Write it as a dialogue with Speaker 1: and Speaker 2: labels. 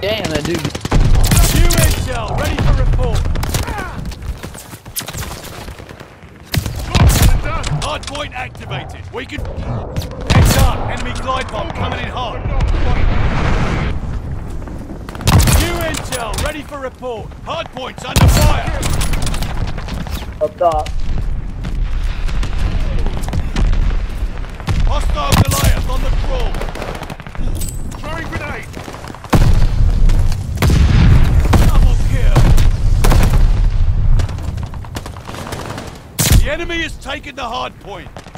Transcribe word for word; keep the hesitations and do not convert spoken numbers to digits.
Speaker 1: Damn, that dude.
Speaker 2: New intel, ready for report. Hardpoint activated. We can... Heads up, enemy glide bomb coming in hot. New intel, ready for report. Hardpoint's under fire.
Speaker 3: Up top.
Speaker 2: Hostile Goliath on the crawl. Throwing grenade. Double kill. The enemy has taken the hard point.